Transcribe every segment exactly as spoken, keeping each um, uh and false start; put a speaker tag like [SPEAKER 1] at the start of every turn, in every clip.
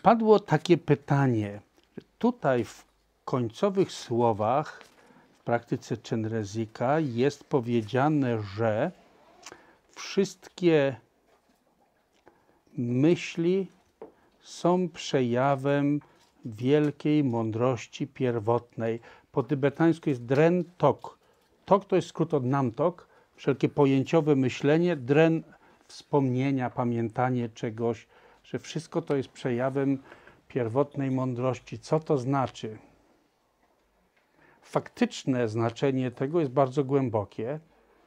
[SPEAKER 1] Padło takie pytanie. Tutaj w końcowych słowach w praktyce Chenrezika jest powiedziane, że wszystkie myśli są przejawem wielkiej mądrości pierwotnej. Po tybetańsku jest dren tok. Tok to jest skrót od namtok, wszelkie pojęciowe myślenie, dren wspomnienia, pamiętanie czegoś, że wszystko to jest przejawem pierwotnej mądrości. Co to znaczy? Faktyczne znaczenie tego jest bardzo głębokie,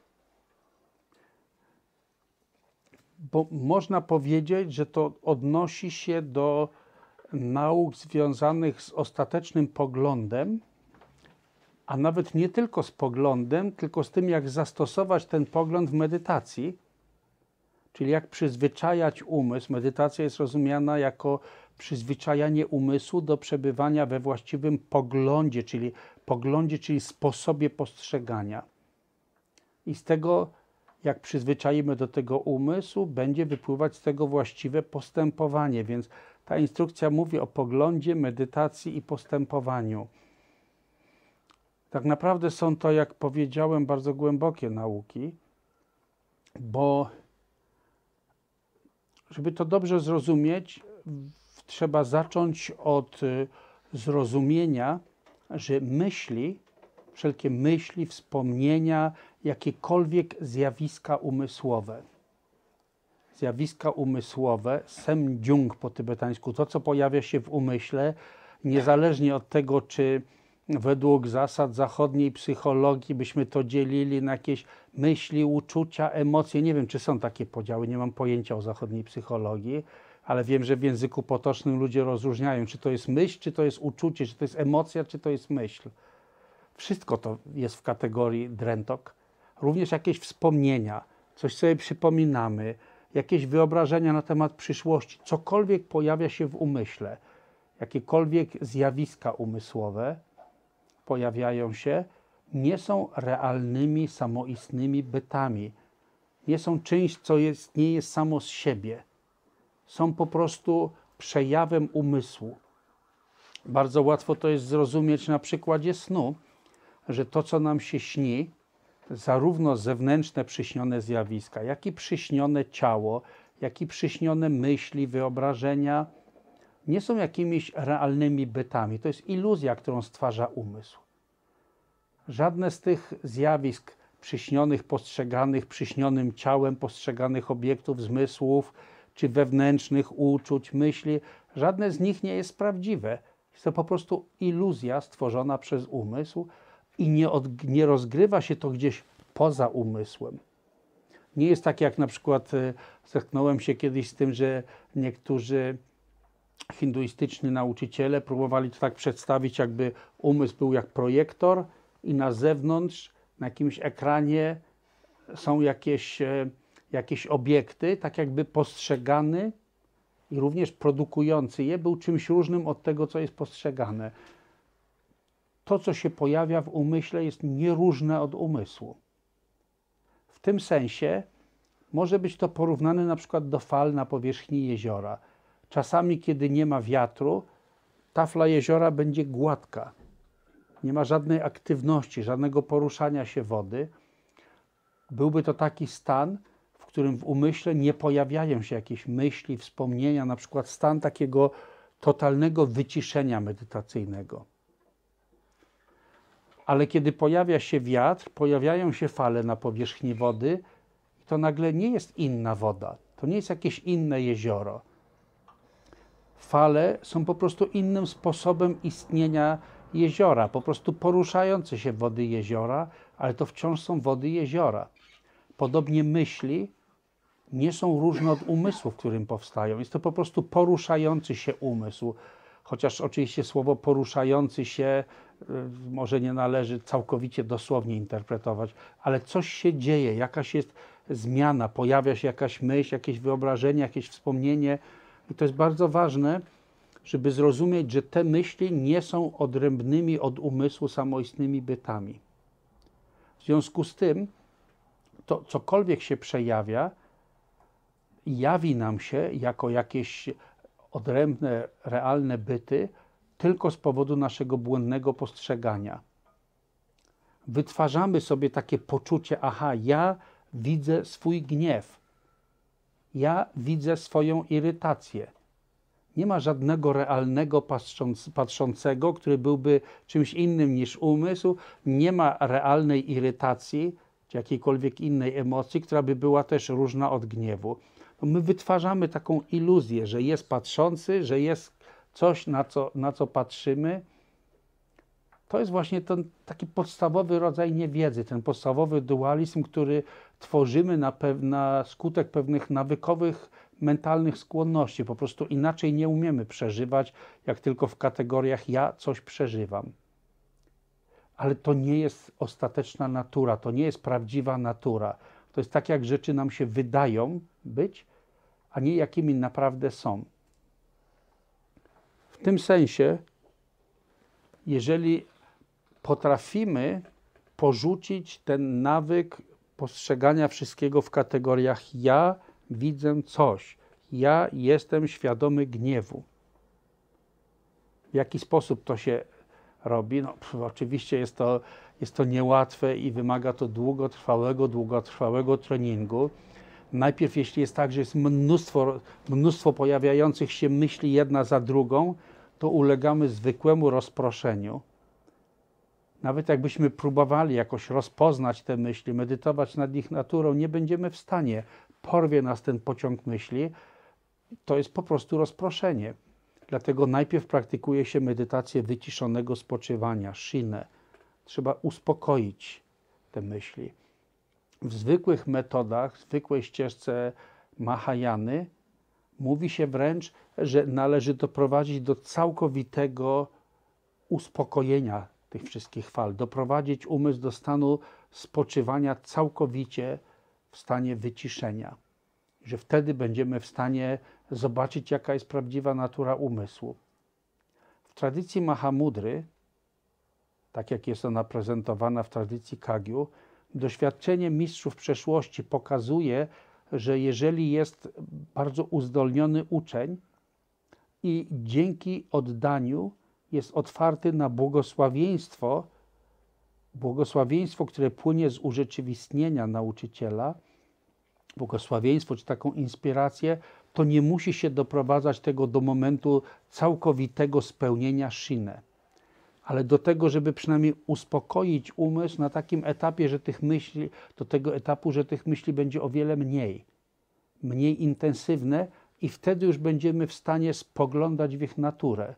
[SPEAKER 1] bo można powiedzieć, że to odnosi się do nauk związanych z ostatecznym poglądem, a nawet nie tylko z poglądem, tylko z tym, jak zastosować ten pogląd w medytacji, czyli jak przyzwyczajać umysł. Medytacja jest rozumiana jako przyzwyczajanie umysłu do przebywania we właściwym poglądzie, czyli poglądzie, czyli sposobie postrzegania. I z tego, jak przyzwyczaimy do tego umysł, będzie wypływać z tego właściwe postępowanie. Więc ta instrukcja mówi o poglądzie, medytacji i postępowaniu. Tak naprawdę są to, jak powiedziałem, bardzo głębokie nauki, bo żeby to dobrze zrozumieć, trzeba zacząć od zrozumienia, że myśli, wszelkie myśli, wspomnienia, jakiekolwiek zjawiska umysłowe, zjawiska umysłowe, semdjung po tybetańsku, to co pojawia się w umyśle, niezależnie od tego, czy według zasad zachodniej psychologii byśmy to dzielili na jakieś myśli, uczucia, emocje. Nie wiem, czy są takie podziały, nie mam pojęcia o zachodniej psychologii, ale wiem, że w języku potocznym ludzie rozróżniają, czy to jest myśl, czy to jest uczucie, czy to jest emocja, czy to jest myśl. Wszystko to jest w kategorii drentok. Również jakieś wspomnienia, coś sobie przypominamy, jakieś wyobrażenia na temat przyszłości, cokolwiek pojawia się w umyśle, jakiekolwiek zjawiska umysłowe pojawiają się, nie są realnymi, samoistnymi bytami. Nie są czymś, co jest, nie jest samo z siebie. Są po prostu przejawem umysłu. Bardzo łatwo to jest zrozumieć na przykładzie snu, że to, co nam się śni, zarówno zewnętrzne przyśnione zjawiska, jak i przyśnione ciało, jak i przyśnione myśli, wyobrażenia, nie są jakimiś realnymi bytami. To jest iluzja, którą stwarza umysł. Żadne z tych zjawisk przyśnionych, postrzeganych przyśnionym ciałem, postrzeganych obiektów, zmysłów, czy wewnętrznych uczuć, myśli, żadne z nich nie jest prawdziwe. Jest to po prostu iluzja stworzona przez umysł i nie, od, nie rozgrywa się to gdzieś poza umysłem. Nie jest tak, jak na przykład e, zetknąłem się kiedyś z tym, że niektórzy hinduistyczni nauczyciele próbowali to tak przedstawić, jakby umysł był jak projektor i na zewnątrz, na jakimś ekranie są jakieś, e, jakieś obiekty, tak jakby postrzegany i również produkujący je był czymś różnym od tego, co jest postrzegane. To, co się pojawia w umyśle, jest nieróżne od umysłu. W tym sensie może być to porównane na przykład do fal na powierzchni jeziora. Czasami, kiedy nie ma wiatru, tafla jeziora będzie gładka. Nie ma żadnej aktywności, żadnego poruszania się wody. Byłby to taki stan, w którym w umyśle nie pojawiają się jakieś myśli, wspomnienia, na przykład stan takiego totalnego wyciszenia medytacyjnego. Ale kiedy pojawia się wiatr, pojawiają się fale na powierzchni wody i to nagle nie jest inna woda, to nie jest jakieś inne jezioro. Fale są po prostu innym sposobem istnienia jeziora, po prostu poruszające się wody jeziora, ale to wciąż są wody jeziora. Podobnie myśli nie są różne od umysłu, w którym powstają. Jest to po prostu poruszający się umysł. Chociaż oczywiście słowo poruszający się y, może nie należy całkowicie dosłownie interpretować, ale coś się dzieje, jakaś jest zmiana, pojawia się jakaś myśl, jakieś wyobrażenie, jakieś wspomnienie. I to jest bardzo ważne, żeby zrozumieć, że te myśli nie są odrębnymi od umysłu samoistnymi bytami. W związku z tym, to cokolwiek się przejawia, jawi nam się jako jakieś odrębne, realne byty tylko z powodu naszego błędnego postrzegania. Wytwarzamy sobie takie poczucie, aha, ja widzę swój gniew, ja widzę swoją irytację. Nie ma żadnego realnego patrząc, patrzącego, który byłby czymś innym niż umysł, nie ma realnej irytacji, czy jakiejkolwiek innej emocji, która by była też różna od gniewu. No my wytwarzamy taką iluzję, że jest patrzący, że jest coś, na co, na co patrzymy. To jest właśnie ten taki podstawowy rodzaj niewiedzy, ten podstawowy dualizm, który tworzymy na, pew na skutek pewnych nawykowych, mentalnych skłonności. Po prostu inaczej nie umiemy przeżywać, jak tylko w kategoriach ja coś przeżywam. Ale to nie jest ostateczna natura, to nie jest prawdziwa natura. To jest tak, jak rzeczy nam się wydają być, a nie jakimi naprawdę są. W tym sensie, jeżeli potrafimy porzucić ten nawyk postrzegania wszystkiego w kategoriach ja widzę coś, ja jestem świadomy gniewu. W jaki sposób to się robi? No, pff, oczywiście jest to, jest to niełatwe i wymaga to długotrwałego, długotrwałego treningu. Najpierw, jeśli jest tak, że jest mnóstwo, mnóstwo pojawiających się myśli jedna za drugą, to ulegamy zwykłemu rozproszeniu. Nawet jakbyśmy próbowali jakoś rozpoznać te myśli, medytować nad ich naturą, nie będziemy w stanie. Porwie nas ten pociąg myśli. To jest po prostu rozproszenie. Dlatego najpierw praktykuje się medytację wyciszonego spoczywania, shinę. Trzeba uspokoić te myśli. W zwykłych metodach, w zwykłej ścieżce Mahajany mówi się wręcz, że należy doprowadzić do całkowitego uspokojenia tych wszystkich fal, doprowadzić umysł do stanu spoczywania całkowicie w stanie wyciszenia. Że wtedy będziemy w stanie zobaczyć, jaka jest prawdziwa natura umysłu. W tradycji Mahamudry, tak jak jest ona prezentowana w tradycji Kagyu, doświadczenie mistrzów przeszłości pokazuje, że jeżeli jest bardzo uzdolniony uczeń i dzięki oddaniu jest otwarty na błogosławieństwo, błogosławieństwo, które płynie z urzeczywistnienia nauczyciela, błogosławieństwo czy taką inspirację, to nie musi się doprowadzać tego do momentu całkowitego spełnienia shinę. Ale do tego, żeby przynajmniej uspokoić umysł na takim etapie, że tych myśli, do tego etapu, że tych myśli będzie o wiele mniej, mniej intensywne i wtedy już będziemy w stanie spoglądać w ich naturę.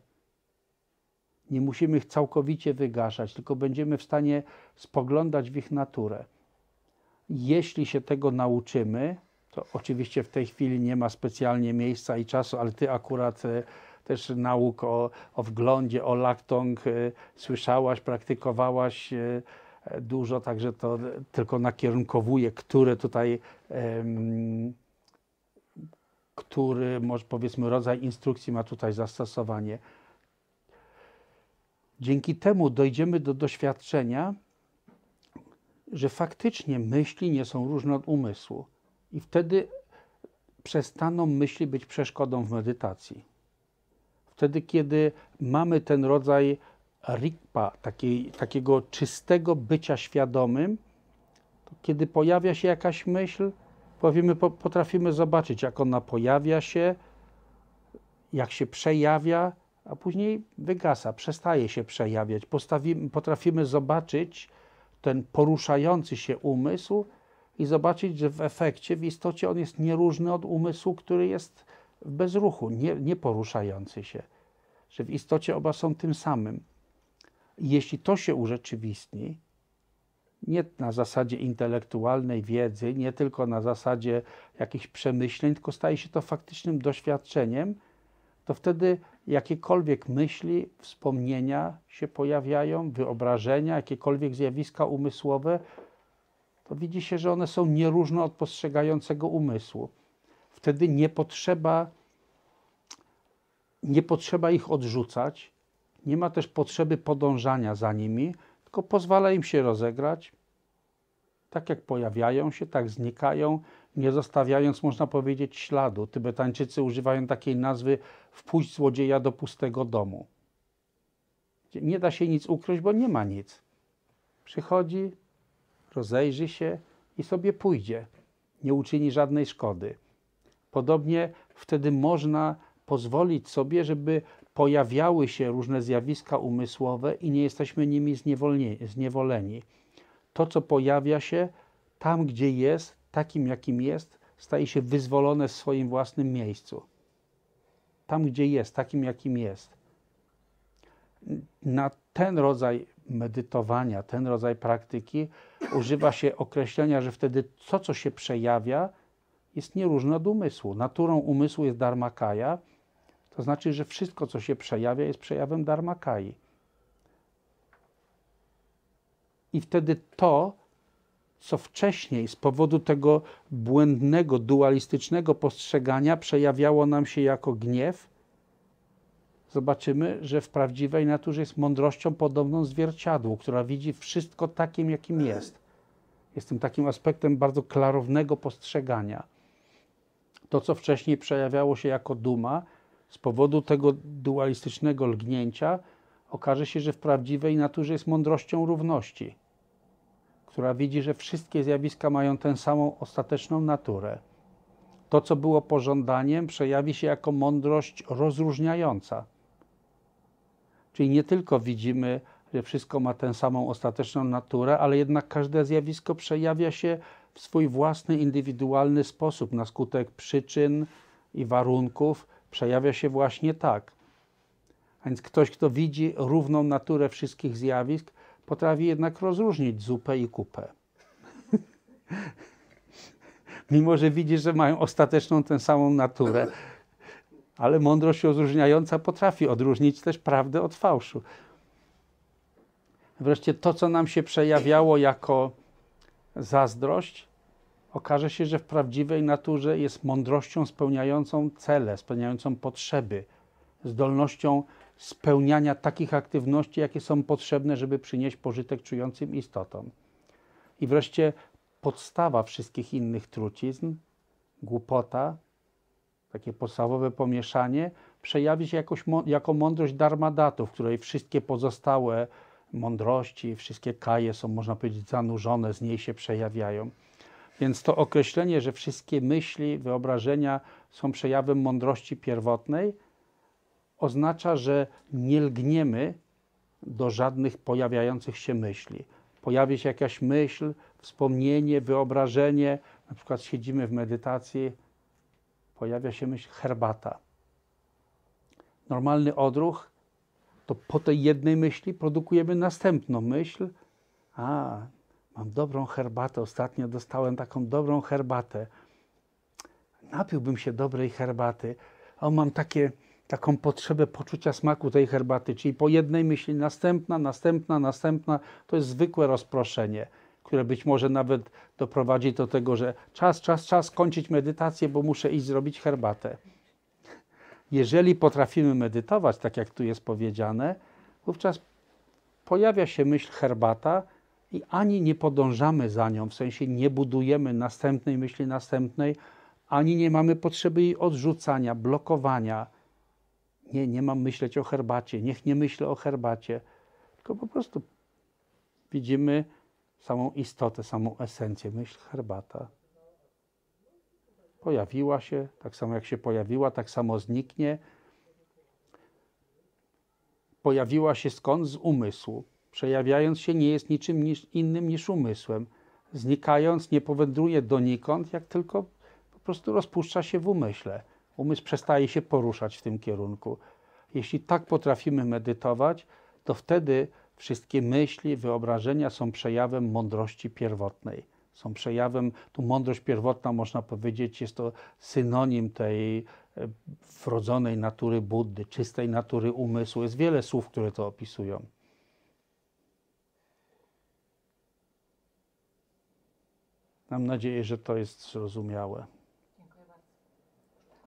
[SPEAKER 1] Nie musimy ich całkowicie wygaszać, tylko będziemy w stanie spoglądać w ich naturę. Jeśli się tego nauczymy, to oczywiście w tej chwili nie ma specjalnie miejsca i czasu, ale ty akurat e, też nauk o, o wglądzie, o Laktong e, słyszałaś, praktykowałaś e, dużo, także to tylko nakierunkowuje, które tutaj, e, który, może powiedzmy, rodzaj instrukcji ma tutaj zastosowanie. Dzięki temu dojdziemy do doświadczenia, że faktycznie myśli nie są różne od umysłu i wtedy przestaną myśli być przeszkodą w medytacji. Wtedy, kiedy mamy ten rodzaj rikpa, takiej, takiego czystego bycia świadomym, to kiedy pojawia się jakaś myśl, powiemy, potrafimy zobaczyć, jak ona pojawia się, jak się przejawia, a później wygasa, przestaje się przejawiać. Postawimy, potrafimy zobaczyć ten poruszający się umysł i zobaczyć, że w efekcie, w istocie on jest nieróżny od umysłu, który jest w bezruchu, nie, nie poruszający się. Że w istocie oba są tym samym. I jeśli to się urzeczywistni, nie na zasadzie intelektualnej wiedzy, nie tylko na zasadzie jakichś przemyśleń, tylko staje się to faktycznym doświadczeniem, to wtedy jakiekolwiek myśli, wspomnienia się pojawiają, wyobrażenia, jakiekolwiek zjawiska umysłowe, to widzi się, że one są nieróżne od postrzegającego umysłu. Wtedy nie potrzeba, nie potrzeba ich odrzucać, nie ma też potrzeby podążania za nimi, tylko pozwala im się rozegrać. Tak jak pojawiają się, tak znikają nie zostawiając, można powiedzieć, śladu. Tybetańczycy używają takiej nazwy wpuść złodzieja do pustego domu. Nie da się nic ukryć, bo nie ma nic. Przychodzi, rozejrzy się i sobie pójdzie. Nie uczyni żadnej szkody. Podobnie wtedy można pozwolić sobie, żeby pojawiały się różne zjawiska umysłowe i nie jesteśmy nimi zniewoleni. To, co pojawia się tam, gdzie jest, takim jakim jest, staje się wyzwolone w swoim własnym miejscu. Tam, gdzie jest, takim jakim jest. Na ten rodzaj medytowania, ten rodzaj praktyki używa się określenia, że wtedy to, co się przejawia, jest nieróżne od umysłu. Naturą umysłu jest dharmakaya, to znaczy, że wszystko, co się przejawia, jest przejawem dharmakai. I wtedy to, co wcześniej z powodu tego błędnego, dualistycznego postrzegania przejawiało nam się jako gniew, zobaczymy, że w prawdziwej naturze jest mądrością podobną zwierciadłu, która widzi wszystko takim, jakim jest. Jest tym takim aspektem bardzo klarownego postrzegania. To, co wcześniej przejawiało się jako duma, z powodu tego dualistycznego lgnięcia, okaże się, że w prawdziwej naturze jest mądrością równości, która widzi, że wszystkie zjawiska mają tę samą ostateczną naturę. To, co było pożądaniem, przejawi się jako mądrość rozróżniająca. Czyli nie tylko widzimy, że wszystko ma tę samą ostateczną naturę, ale jednak każde zjawisko przejawia się w swój własny, indywidualny sposób, na skutek przyczyn i warunków, przejawia się właśnie tak. A więc ktoś, kto widzi równą naturę wszystkich zjawisk, potrafi jednak rozróżnić zupę i kupę. Mimo że widzi, że mają ostateczną tę samą naturę. Ale mądrość rozróżniająca potrafi odróżnić też prawdę od fałszu. Wreszcie to, co nam się przejawiało jako zazdrość, okaże się, że w prawdziwej naturze jest mądrością spełniającą cele, spełniającą potrzeby, zdolnością spełniania takich aktywności, jakie są potrzebne, żeby przynieść pożytek czującym istotom. I wreszcie podstawa wszystkich innych trucizn, głupota, takie podstawowe pomieszanie, przejawi się jakoś, jako mądrość dharmadhatu, w której wszystkie pozostałe mądrości, wszystkie kaje są, można powiedzieć, zanurzone, z niej się przejawiają. Więc to określenie, że wszystkie myśli, wyobrażenia są przejawem mądrości pierwotnej, oznacza, że nie lgniemy do żadnych pojawiających się myśli. Pojawi się jakaś myśl, wspomnienie, wyobrażenie, na przykład siedzimy w medytacji, pojawia się myśl herbata. Normalny odruch, to po tej jednej myśli produkujemy następną myśl. A, mam dobrą herbatę, ostatnio dostałem taką dobrą herbatę. Napiłbym się dobrej herbaty. O, mam takie, taką potrzebę poczucia smaku tej herbaty, czyli po jednej myśli następna, następna, następna. To jest zwykłe rozproszenie, które być może nawet doprowadzi do tego, że czas, czas, czas kończyć medytację, bo muszę iść zrobić herbatę. Jeżeli potrafimy medytować, tak jak tu jest powiedziane, wówczas pojawia się myśl herbata i ani nie podążamy za nią, w sensie nie budujemy następnej myśli następnej, ani nie mamy potrzeby jej odrzucania, blokowania. Nie, nie mam myśleć o herbacie, niech nie myślę o herbacie, tylko po prostu widzimy samą istotę, samą esencję, myśl herbata. Pojawiła się, tak samo jak się pojawiła, tak samo zniknie. Pojawiła się skąd? Z umysłu. Przejawiając się nie jest niczym niż, innym niż umysłem. Znikając nie powędruje donikąd, jak tylko po prostu rozpuszcza się w umyśle. Umysł przestaje się poruszać w tym kierunku. Jeśli tak potrafimy medytować, to wtedy wszystkie myśli, wyobrażenia są przejawem mądrości pierwotnej. Są przejawem, tu mądrość pierwotna, można powiedzieć, jest to synonim tej wrodzonej natury Buddy, czystej natury umysłu. Jest wiele słów, które to opisują. Mam nadzieję, że to jest zrozumiałe.